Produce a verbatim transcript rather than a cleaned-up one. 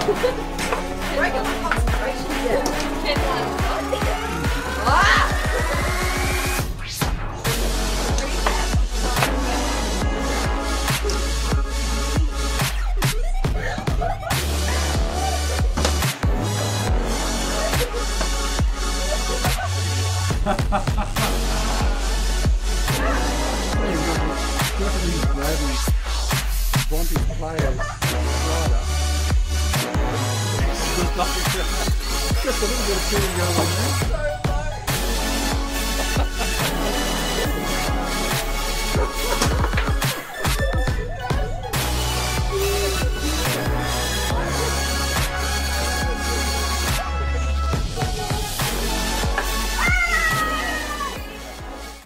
Regular concentration. Yeah. ten one. Ah! Bronte's players rider. Just a little bit of feeling going on there.